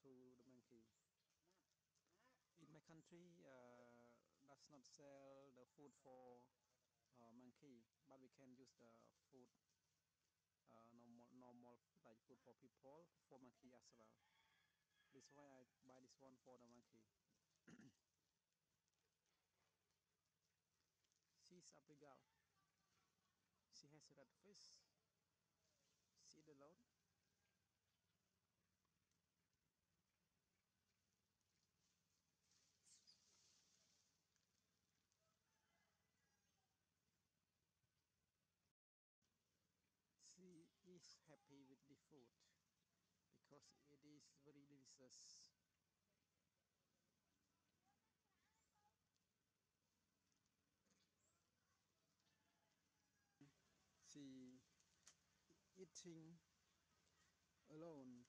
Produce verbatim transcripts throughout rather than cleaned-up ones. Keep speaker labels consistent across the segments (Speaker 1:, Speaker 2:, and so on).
Speaker 1: to the monkey. In my country, uh, does not sell the food for uh, monkey, but we can use the food, uh, normal, normal like food for people, for monkey as well. This is why I buy this one for the monkey. She's Abrigal. She has a red face. See the load? She is happy with the food because it is very delicious. She eating alone.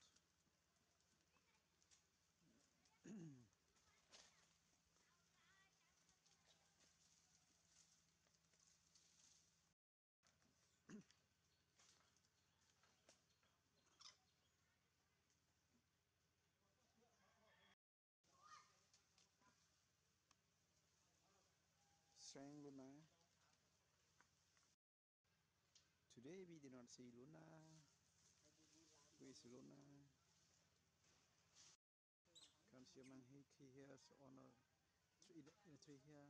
Speaker 1: Sang Luna. Today we did not see Luna. Where is Luna? Can't see a monkey here on a tree, in a tree here.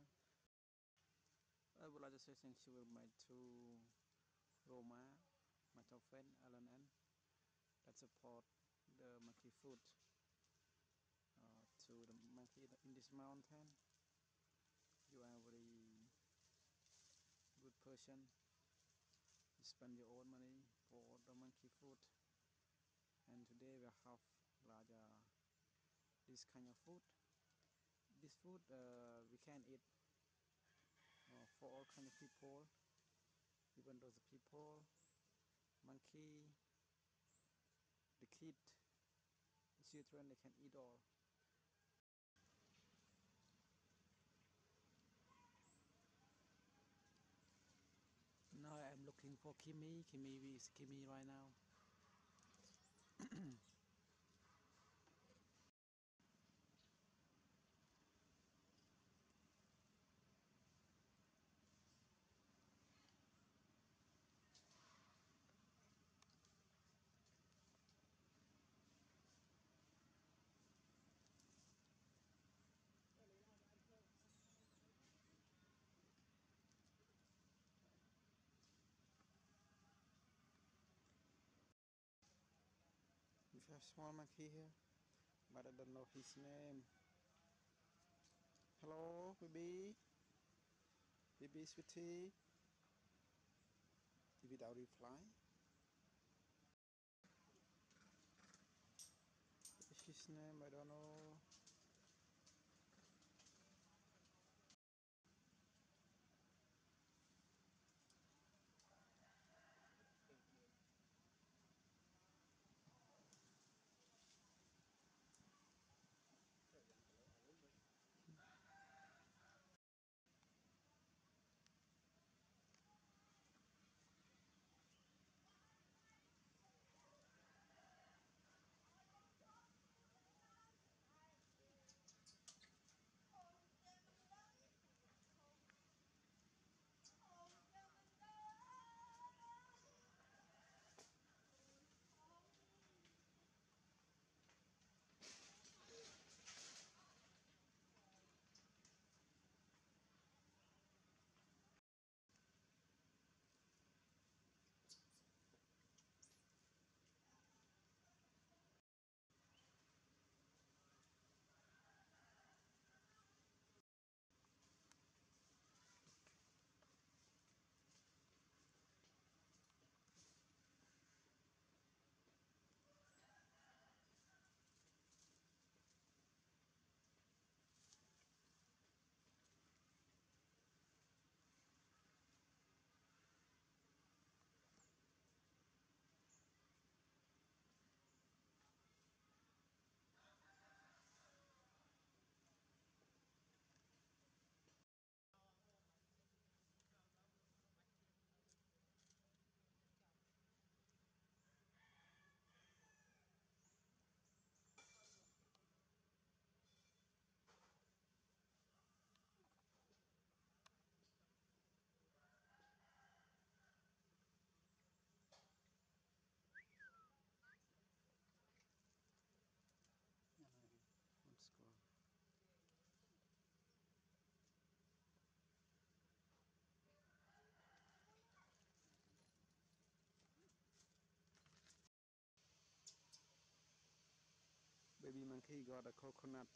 Speaker 1: I would like to say thank you very much to Roma, my top friend Alan N, that support the monkey food uh, to the monkey in this mountain. You are a very good person. You spend your own money for the monkey food, and today we have like uh, this kind of food. This food uh, we can eat uh, for all kind of people, even those people, monkey, the kid, the children, they can eat all. Now I'm looking for Kimi. Kimi is Kimi right now. We have small monkey here, but I don't know his name. Hello, baby. Baby sweetie. Without reply. What's his name? I don't know. baby monkey got a coconut.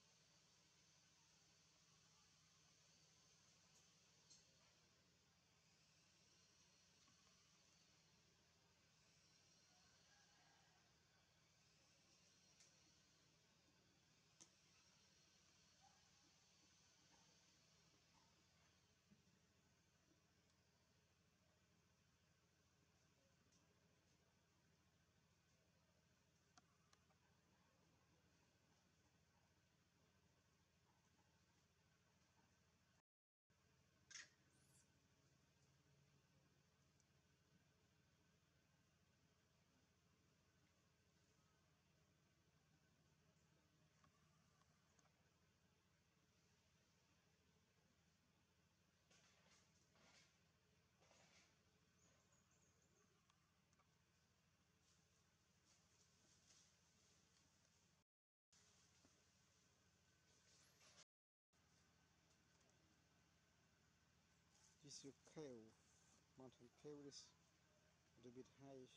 Speaker 1: This is your cave. Mountain cave is a little bit high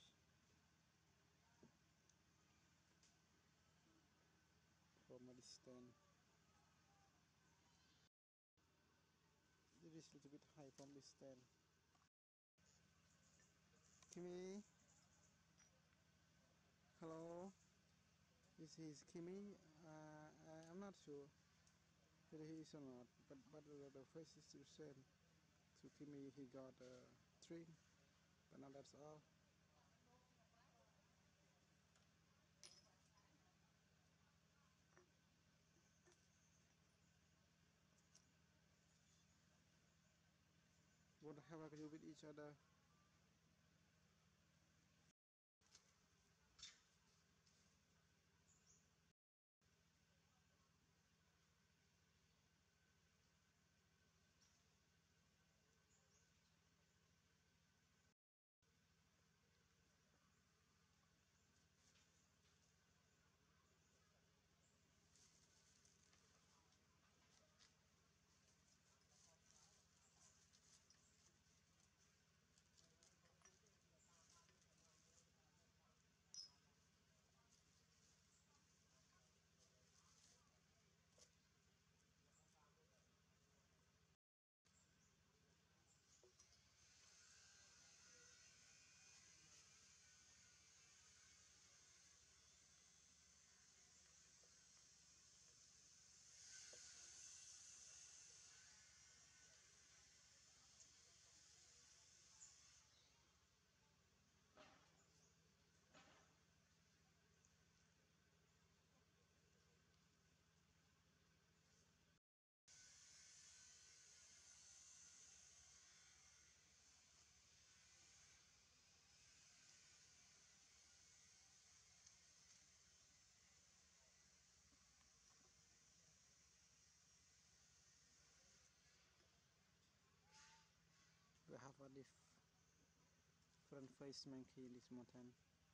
Speaker 1: from a distance. It is a little bit high from distance. Kimmy, hello. This is Kimmy. Uh, I'm not sure whether he is or not, but but the, the face is the same. To Kimmy, he got a tree, but now that's all. What have I do with each other? We have a different face monkey in this mountain,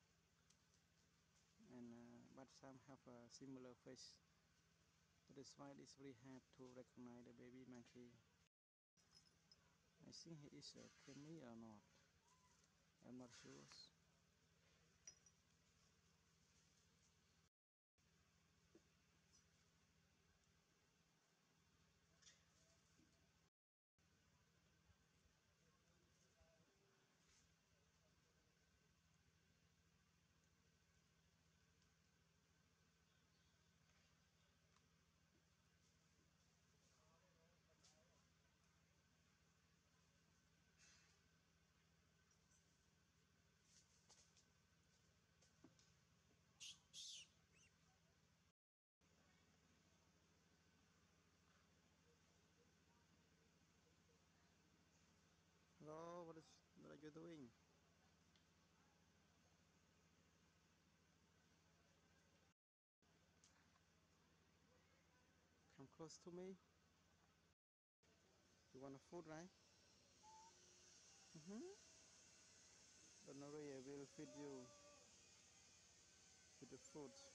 Speaker 1: and uh, but some have a similar face. That is why it's very hard to recognize the baby monkey. I think he is a Khmer or not. I'm not sure. Hello, what is what are you doing? Come close to me. You want a food, right? Mm-hmm. Don't worry, I will feed you with the food.